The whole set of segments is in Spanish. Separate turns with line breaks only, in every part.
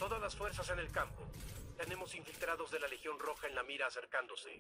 Todas las fuerzas en el campo. Tenemos infiltrados de la Legión Roja en la mira acercándose.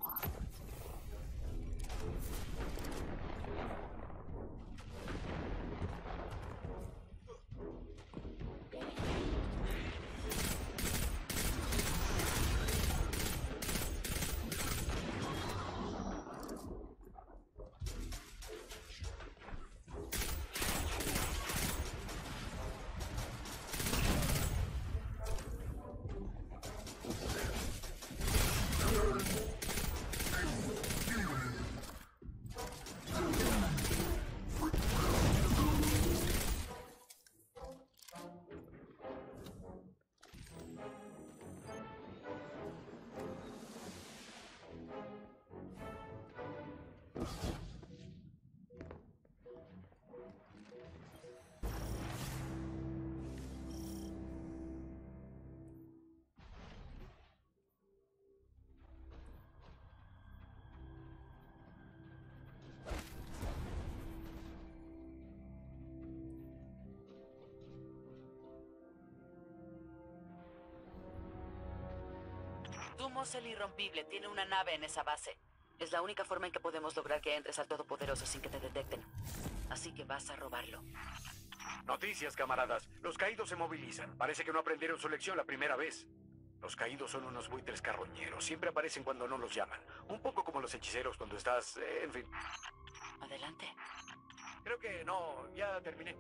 Thumos el Irrompible tiene una nave en esa base. Es la única forma en que podemos lograr que entres al Todopoderoso sin que te detecten. Así que vas a robarlo.
Noticias, camaradas. Los caídos se movilizan. Parece que no aprendieron su lección la primera vez. Los caídos son unos buitres carroñeros. Siempre aparecen cuando no los llaman. Un poco como los hechiceros cuando estás... en fin.
Adelante.
Creo que no. Ya terminé.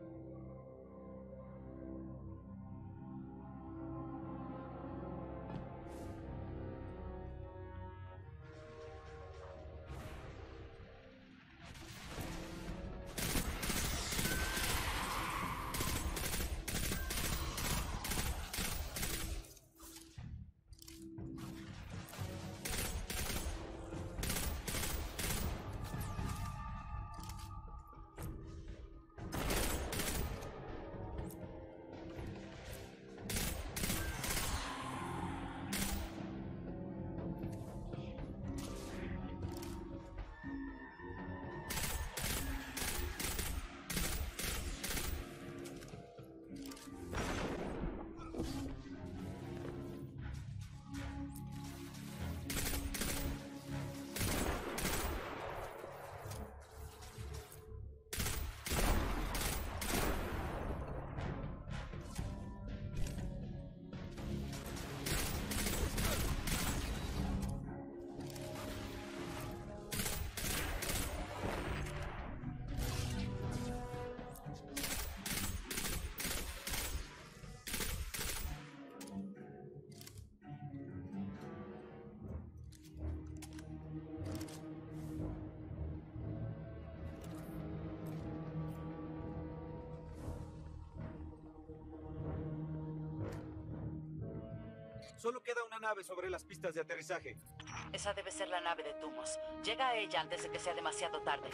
Solo queda una nave sobre las pistas de aterrizaje.
Esa debe ser la nave de Thumos. Llega a ella antes de que sea demasiado tarde.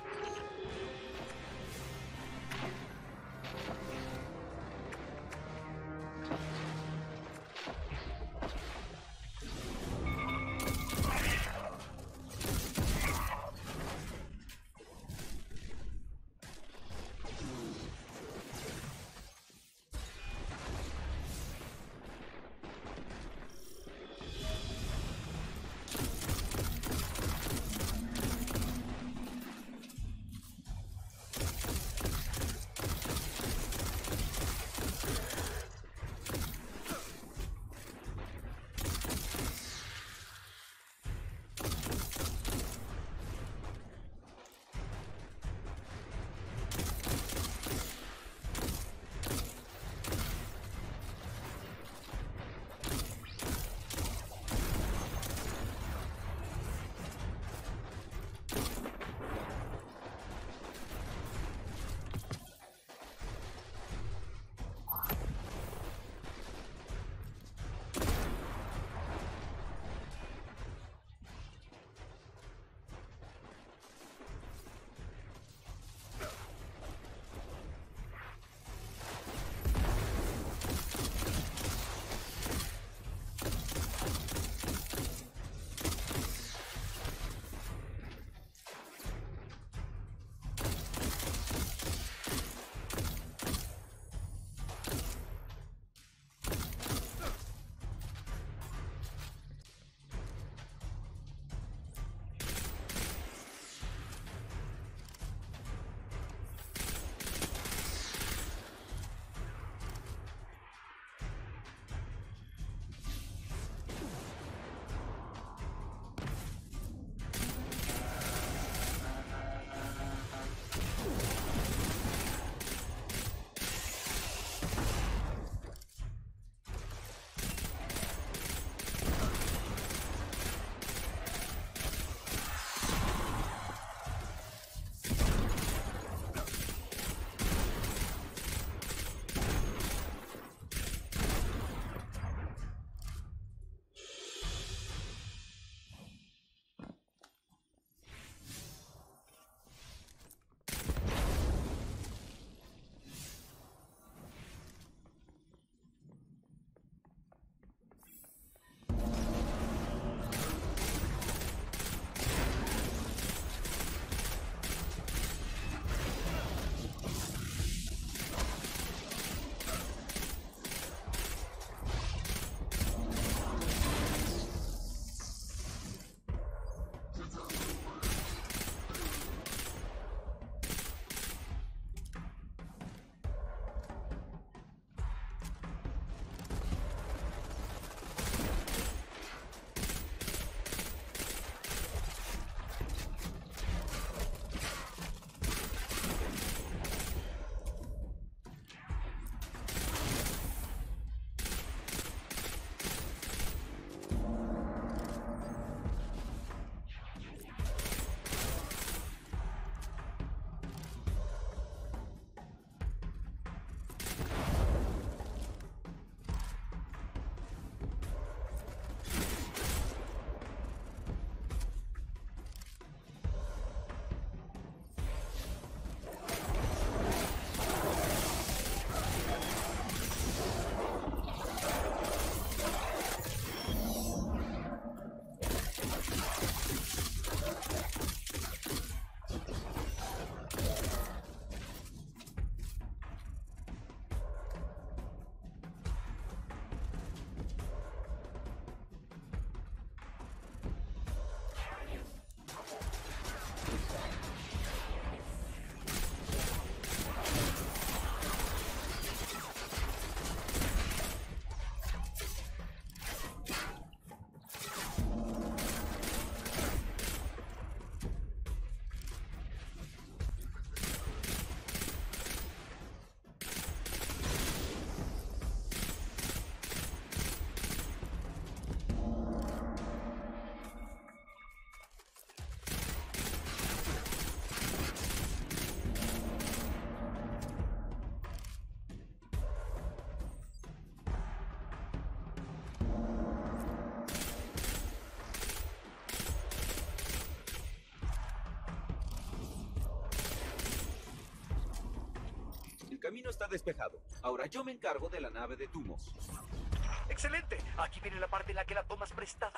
camino está despejado. Ahora yo me encargo de la nave de Tumos.
¡Excelente! Aquí viene la parte en la que la tomas prestada.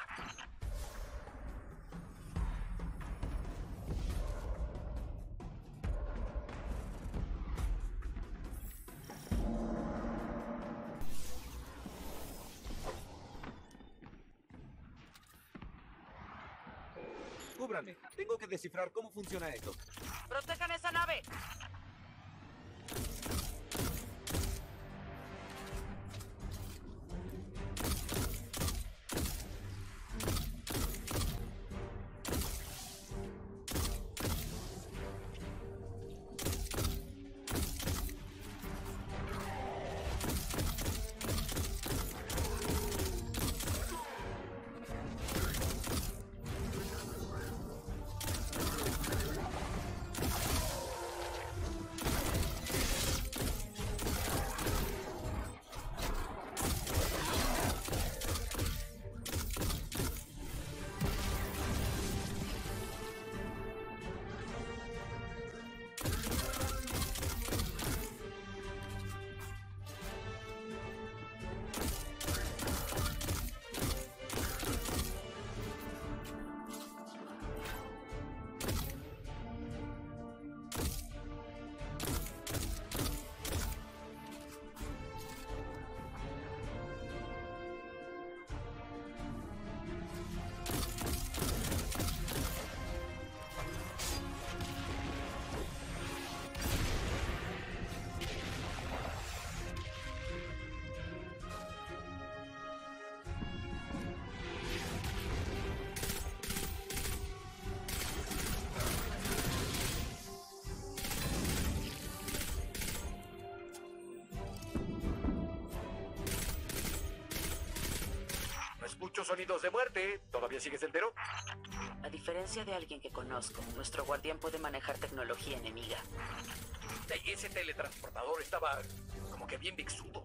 Cúbranme. Tengo que descifrar cómo funciona esto.
¡Protejan esa nave!
Escucho sonidos de muerte. ¿Todavía sigues entero?
A diferencia de alguien que conozco, nuestro guardián puede manejar tecnología enemiga.
Ese teletransportador estaba como que bien bixudo.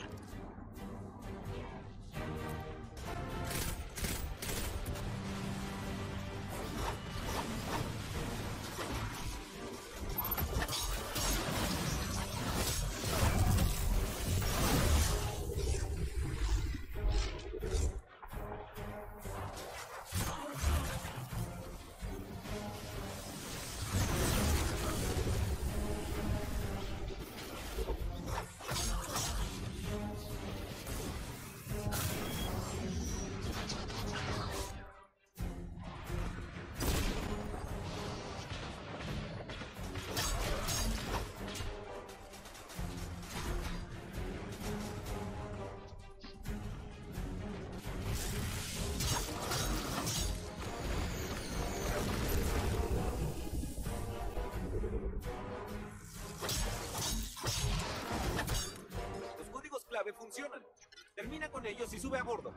Funcionan. Termina con ellos y sube a bordo.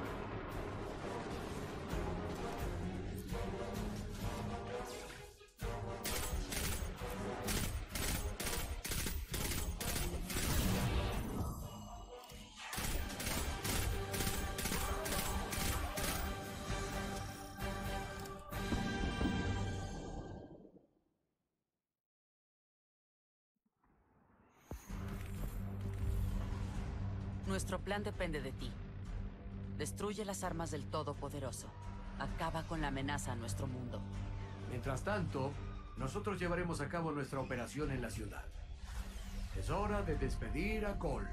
Nuestro plan depende de ti. Destruye las armas del Todopoderoso. Acaba con la amenaza a nuestro mundo.
Mientras tanto, nosotros llevaremos a cabo nuestra operación en la ciudad. Es hora de despedir a Cole.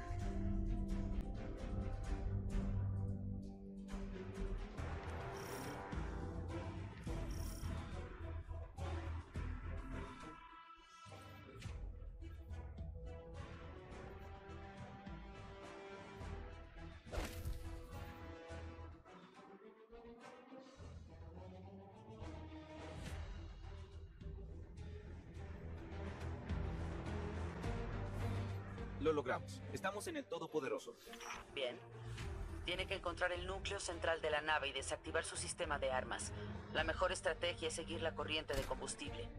Lo logramos. Estamos en el Todopoderoso.
Bien. Tiene que encontrar el núcleo central de la nave y desactivar su sistema de armas. La mejor estrategia es seguir la corriente de combustible.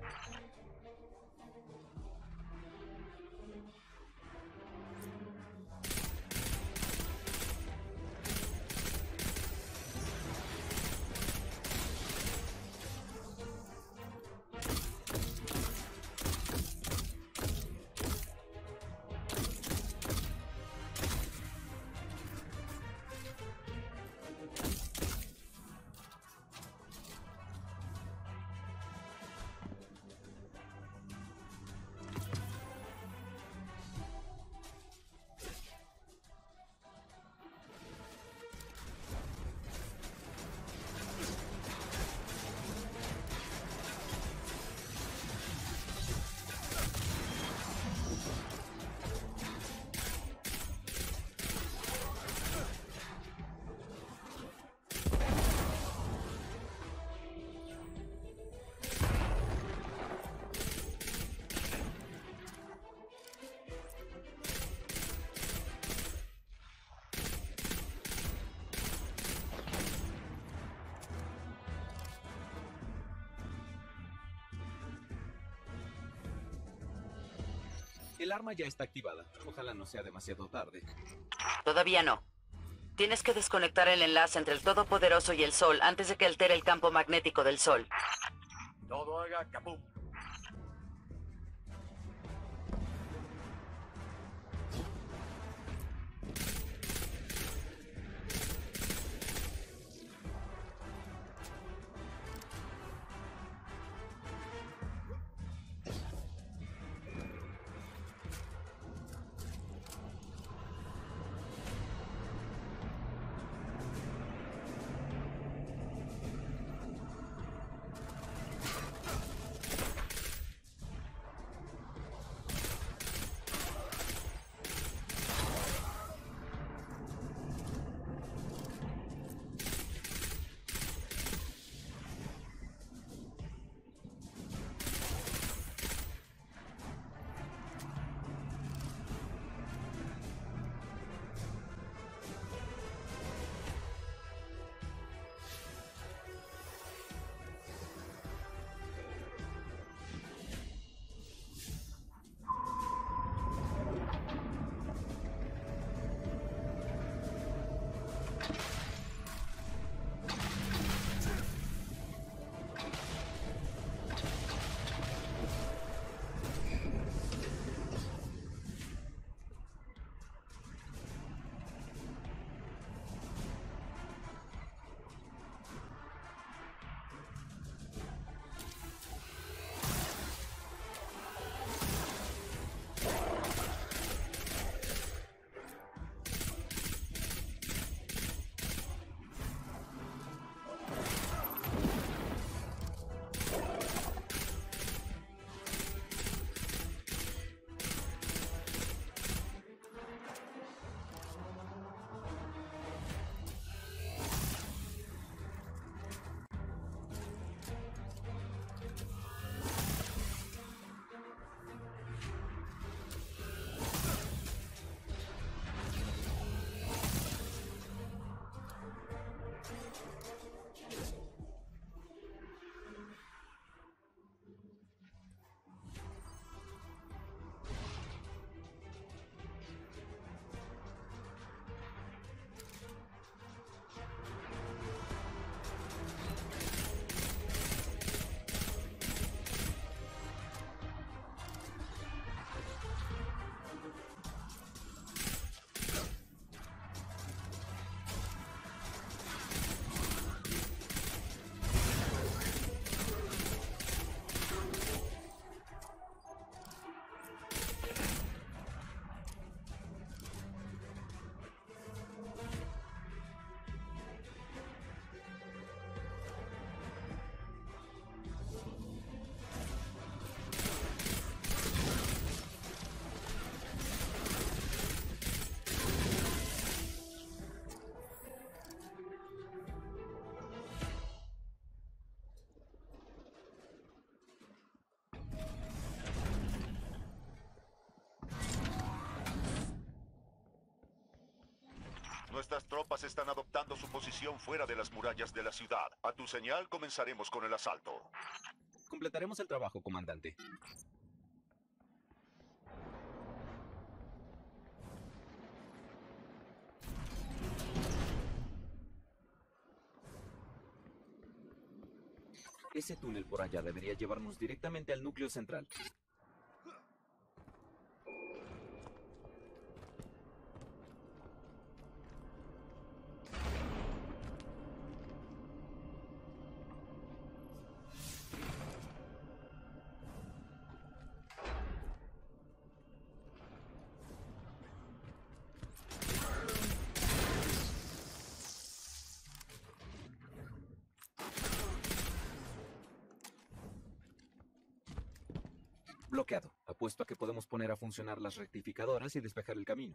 El arma ya está activada. Ojalá no sea demasiado tarde.
Todavía no. Tienes que desconectar el enlace entre el Todopoderoso y el Sol antes de que altere el campo magnético del Sol.
Todo haga capum.
Nuestras tropas están adoptando su posición fuera de las murallas de la ciudad. A tu señal comenzaremos con el asalto.
Completaremos el trabajo, comandante. Ese túnel por allá debería llevarnos directamente al núcleo central. Bloqueado. Apuesto a que podemos poner a funcionar las rectificadoras y despejar el camino.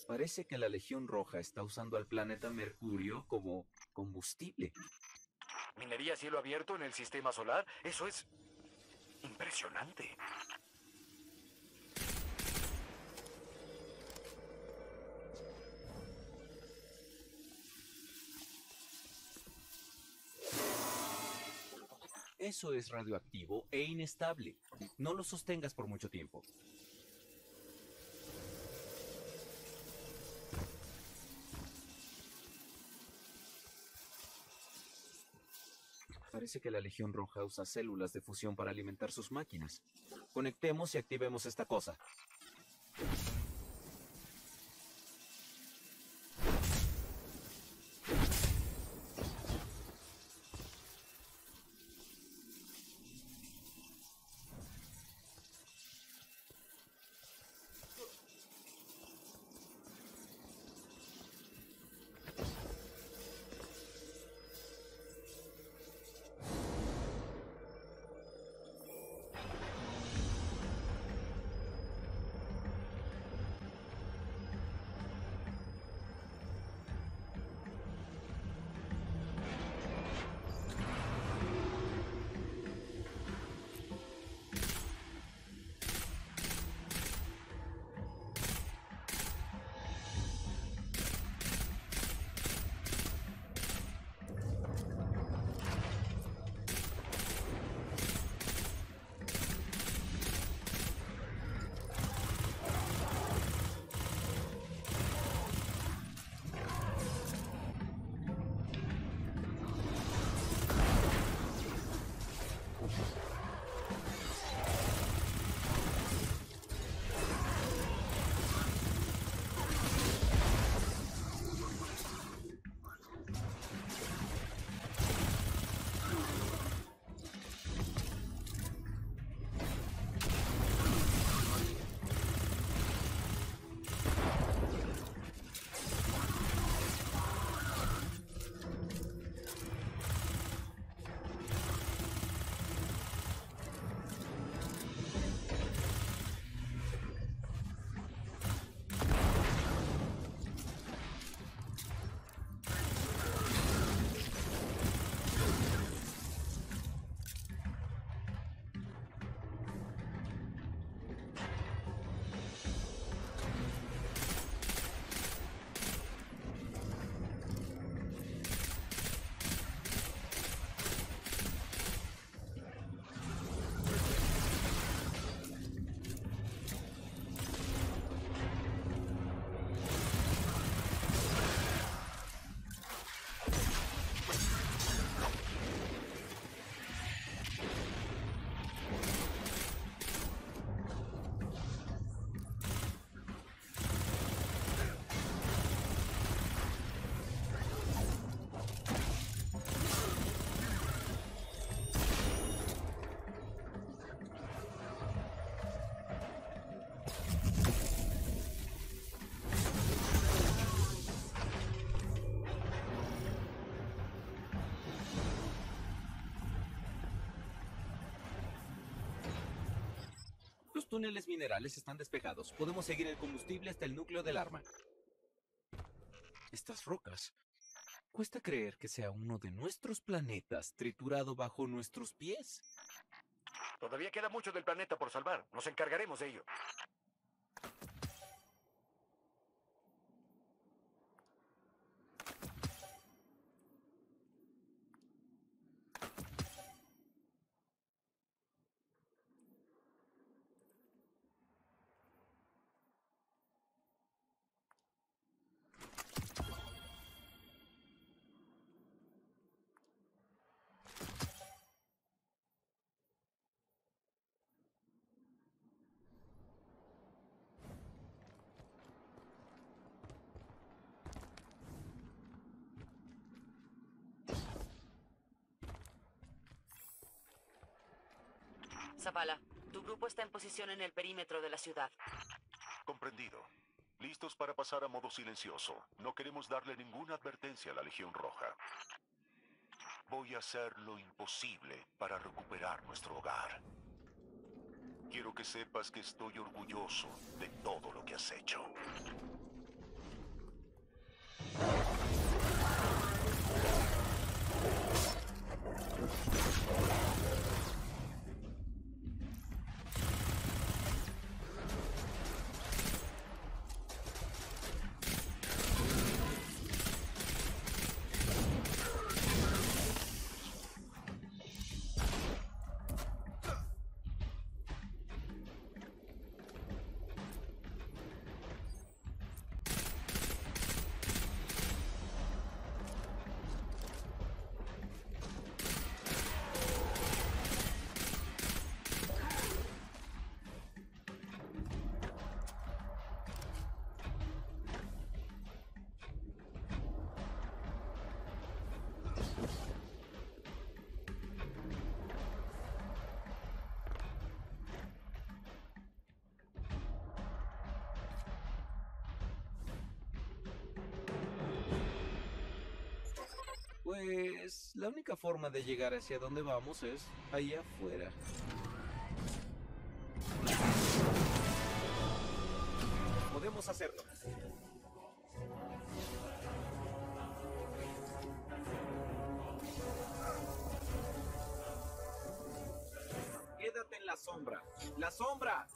Parece que la Legión Roja está usando al planeta Mercurio como combustible.
¿Minería a cielo abierto en el sistema solar? Eso es impresionante.
Eso es radioactivo e inestable. No lo sostengas por mucho tiempo. Parece que la Legión Roja usa células de fusión para alimentar sus máquinas. Conectemos y activemos esta cosa. Los túneles minerales están despejados. Podemos seguir el combustible hasta el núcleo del arma. Estas rocas. Cuesta creer que sea uno de nuestros planetas triturado bajo nuestros pies.
Todavía queda mucho del planeta por salvar. Nos encargaremos de ello.
Zavala, tu grupo está en posición en el perímetro de la ciudad.
Comprendido. Listos para pasar a modo silencioso. No queremos darle ninguna advertencia a la Legión Roja. Voy a hacer lo imposible para recuperar nuestro hogar. Quiero que sepas que estoy orgulloso de todo lo que has hecho.
Pues la única forma de llegar hacia donde vamos es ahí afuera. Podemos hacerlo. Quédate en la sombra. ¡La sombra!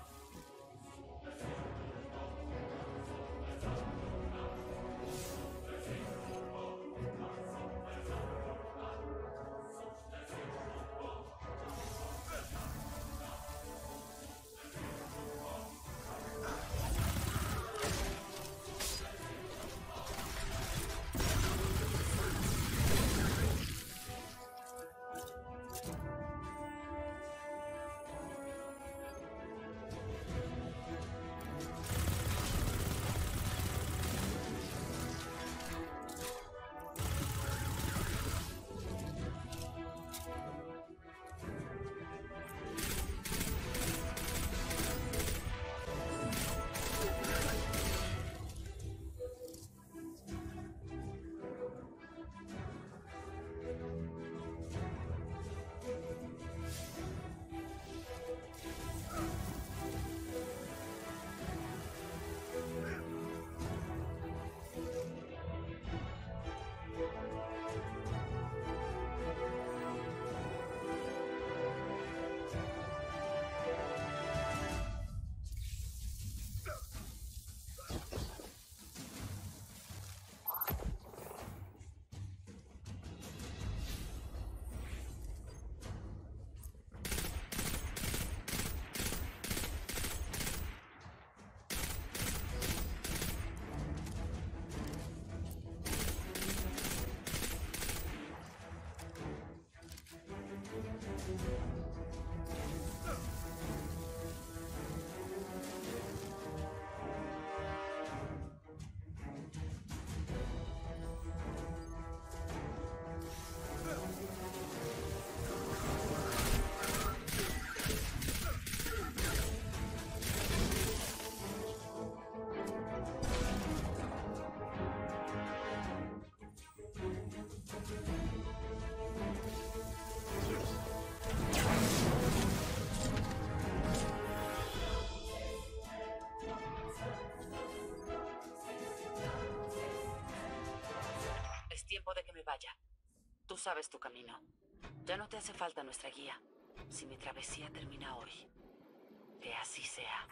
Es tiempo de que me vaya. Tú sabes tu camino. Ya no te hace falta nuestra guía. Si mi travesía termina hoy, que así sea.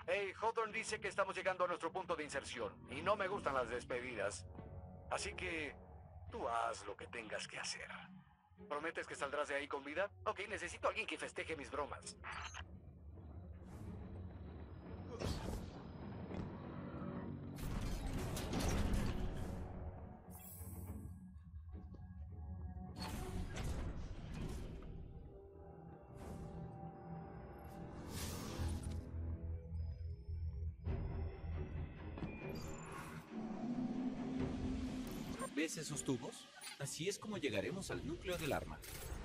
Hey, Hawthorne dice que estamos llegando a nuestro punto de inserción y no me gustan las despedidas. Así que tú haz lo que tengas que hacer. ¿Prometes que saldrás de ahí con vida? Ok, necesito a alguien que festeje mis bromas.
¿Ves esos tubos? Así es como llegaremos al núcleo del arma.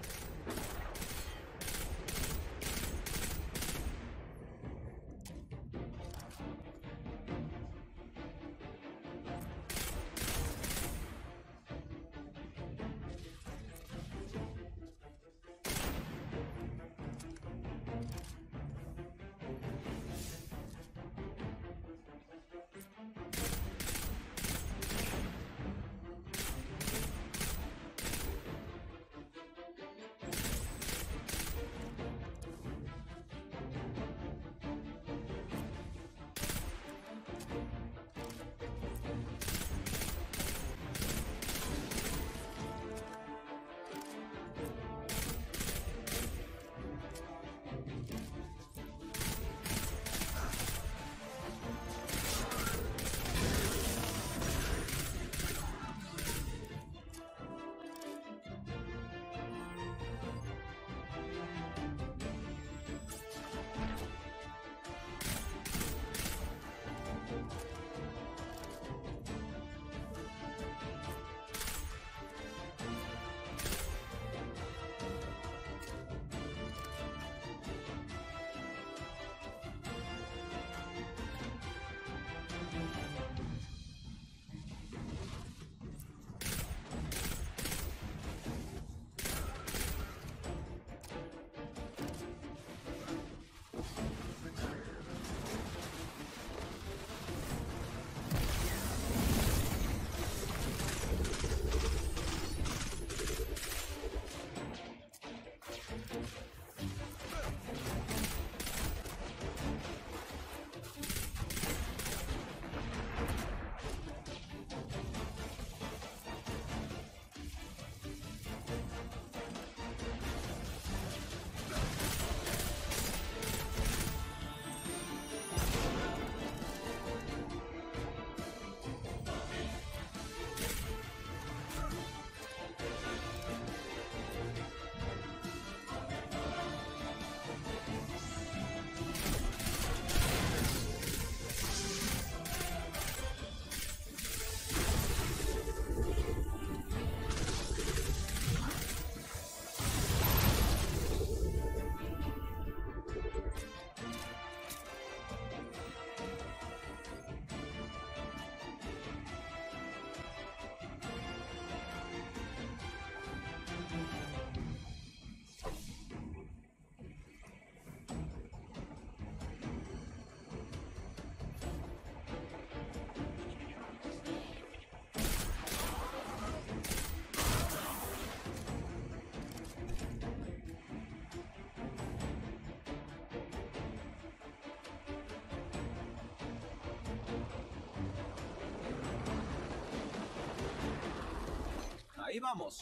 Ahí vamos.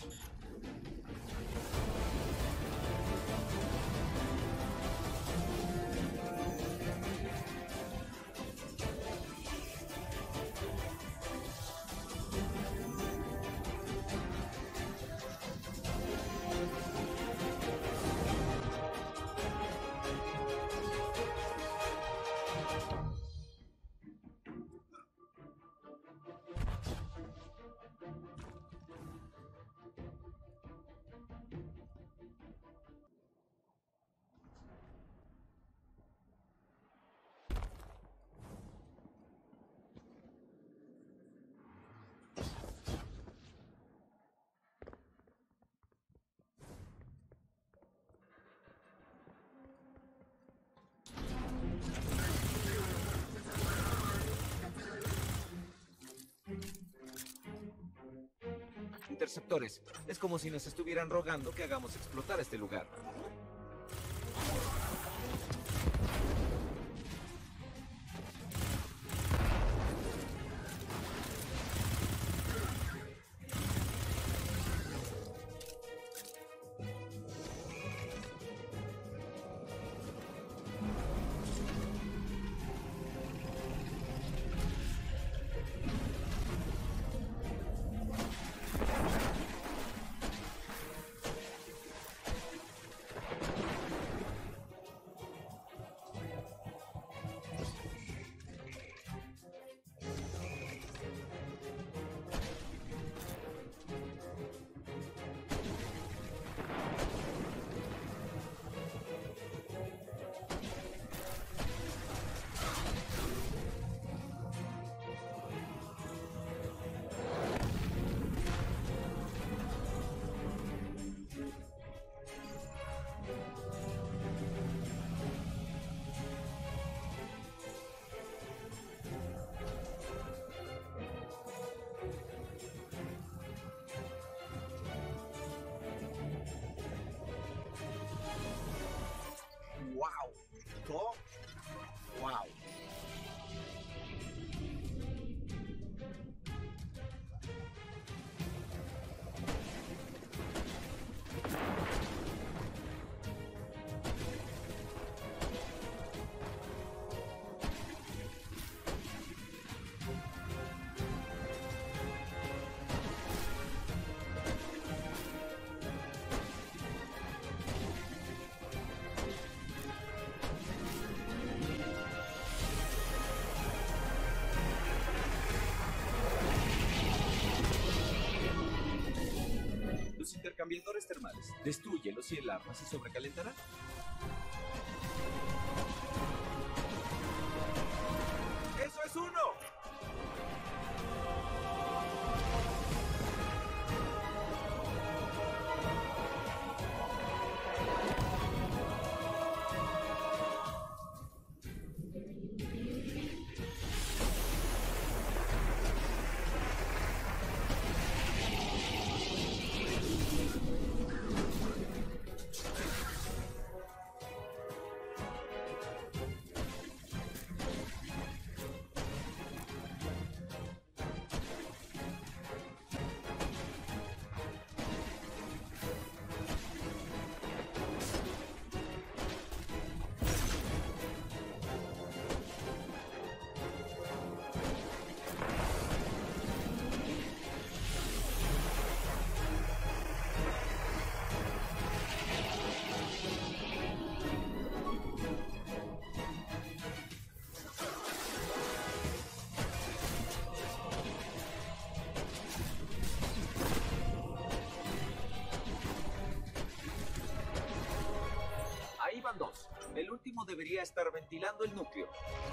Interceptores. Es como si nos estuvieran rogando que hagamos explotar este lugar. intercambiadores termales. Destrúyelos y el arma se sobrecalentará. ¡Eso es uno! Ahí van dos. El último debería estar ventilando el núcleo.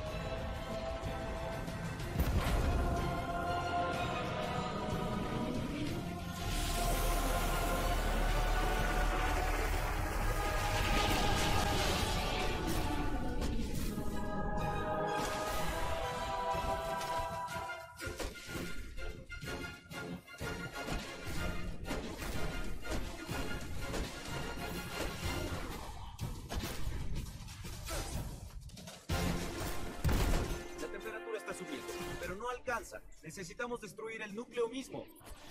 Pero no alcanza. Necesitamos destruir el núcleo mismo.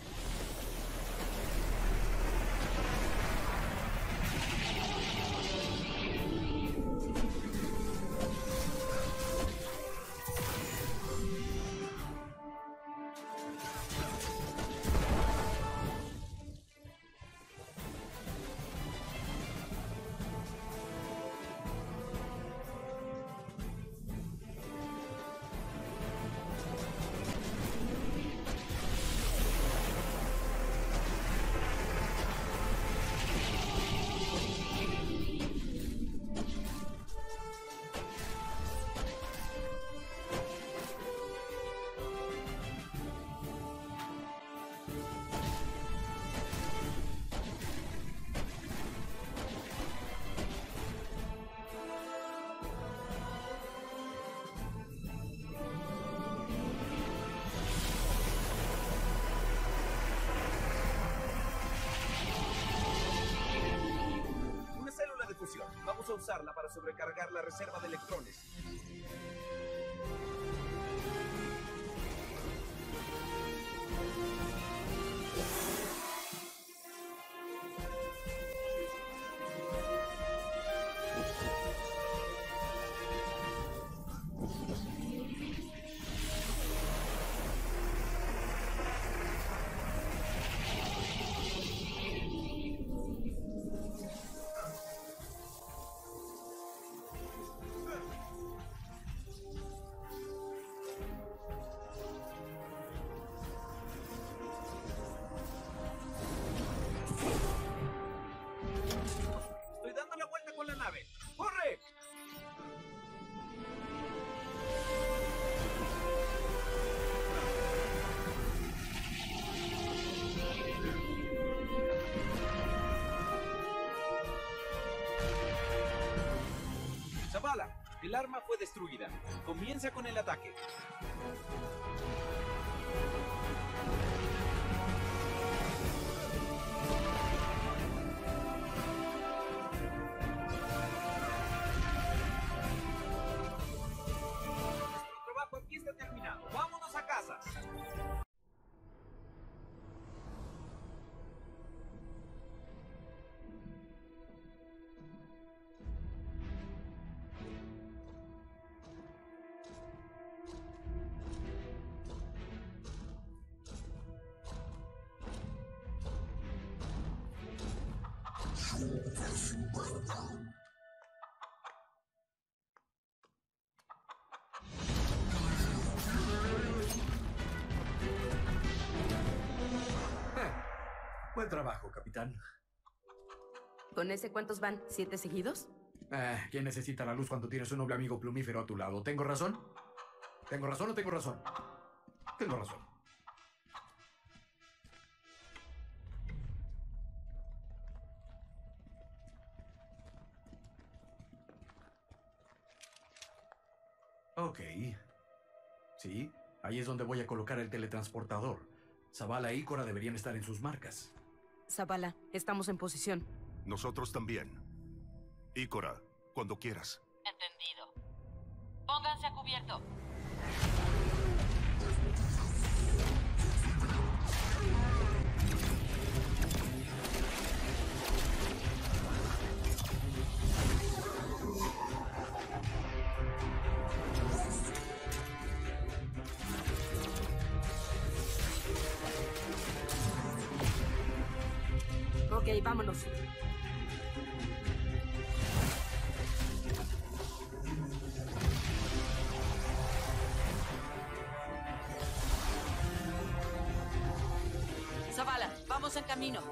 Vamos a usarla para sobrecargar la reserva de electrones. El arma fue destruida. Comienza con el ataque. Nuestro trabajo aquí está terminado. ¡Vámonos a casa!
trabajo, capitán.
¿Con ese cuántos van? ¿7 seguidos?
¿Quién necesita la luz cuando tienes un noble amigo plumífero a tu lado? ¿Tengo razón? ¿Tengo razón o tengo razón? Tengo razón. Ok. Sí, ahí es donde voy a colocar el teletransportador. Zavala e Ícora deberían estar en sus marcas.
Zavala, estamos en posición.
Nosotros también. Ícora, cuando quieras.
Entendido. Pónganse a cubierto.
Ok, vámonos.
Zavala, vamos en camino.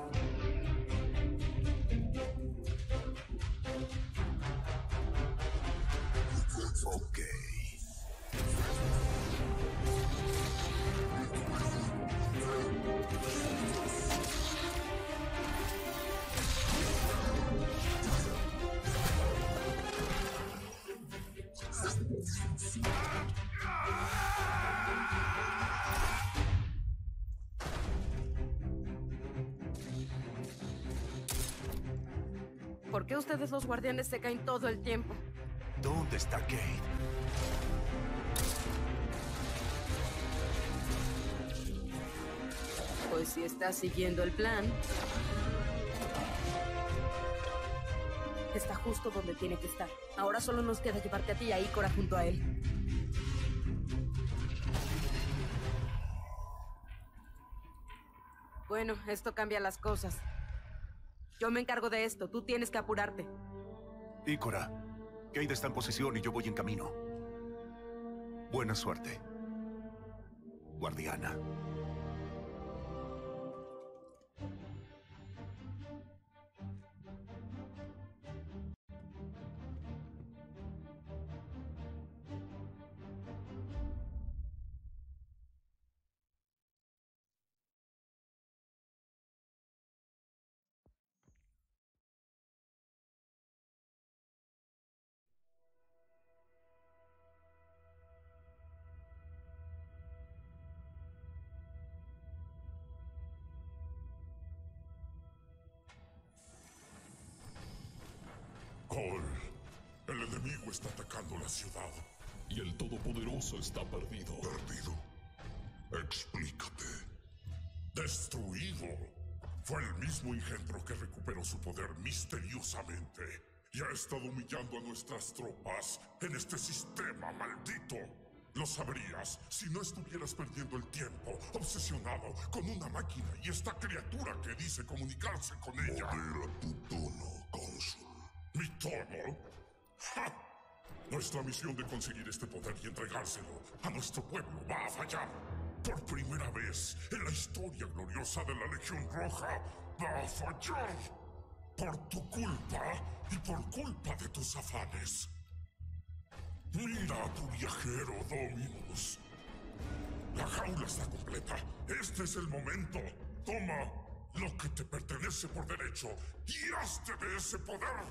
Ok.
¿Por qué ustedes los guardianes se caen todo el tiempo?
¿Dónde está Kate?
Pues si está siguiendo el plan, está justo donde tiene que estar. Ahora solo nos queda llevarte a ti y a Ícora junto a él. Bueno, esto cambia las cosas. Yo me encargo de esto. Tú tienes que apurarte.
Ícora, Kate está en posición y yo voy en camino. Buena suerte, guardiana.
Cole, el enemigo está atacando la ciudad. Y el Todopoderoso está perdido. ¿Perdido? Explícate. Destruido. Fue el mismo engendro que recuperó su poder misteriosamente. Y ha estado humillando a nuestras tropas en este sistema maldito. Lo sabrías si no estuvieras perdiendo el tiempo, obsesionado con una máquina y esta criatura que dice comunicarse con ella. Modera tu tono, cónsul. ¿Mi tono? ¡Ja! Nuestra misión de conseguir este poder y entregárselo a nuestro pueblo va a fallar. Por primera vez en la historia gloriosa de la Legión Roja, va a fallar. Por tu culpa y por culpa de tus afanes. Mira a tu viajero, Dominus. La jaula está completa. Este es el momento. Toma lo que te pertenece por derecho y hazte de ese poder.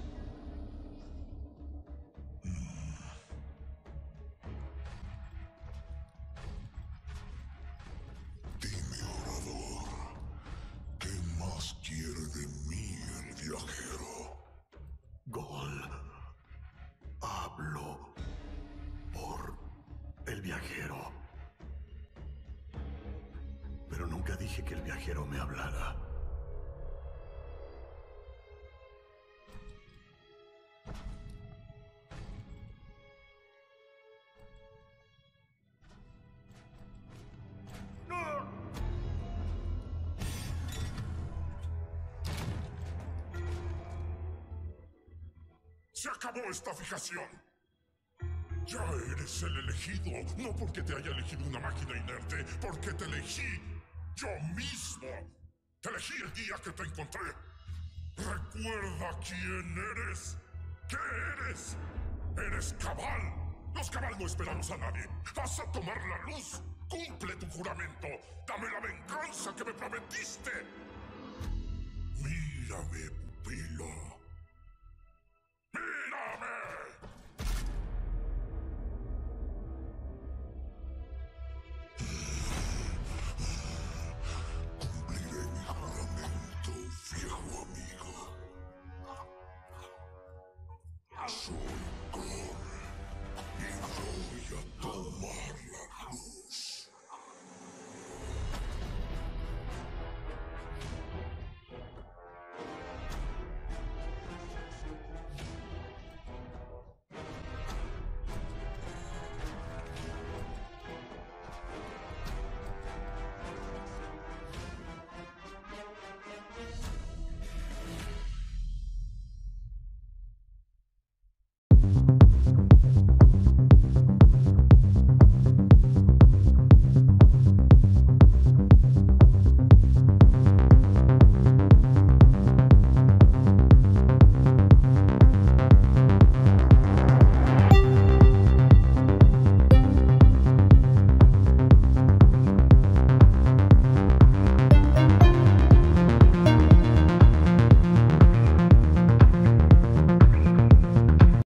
Dime, orador, ¿qué más quiere de mí el viajero?
Gol. Hablo por el viajero. Pero nunca dije que el viajero me hablara.
¡Se acabó esta fijación! Ya eres el elegido, no porque te haya elegido una máquina inerte, porque te elegí yo mismo. Te elegí el día que te encontré. Recuerda quién eres. ¿Qué eres? Eres Cabal. Los Cabal no esperamos a nadie. Vas a tomar la luz. Cumple tu juramento. Dame la venganza que me prometiste. Mírame, pupilo.